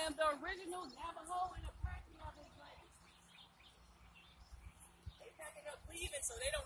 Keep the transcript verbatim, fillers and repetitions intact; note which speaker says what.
Speaker 1: am the original Navajo in the parking of this place. They packing up leaving so they don't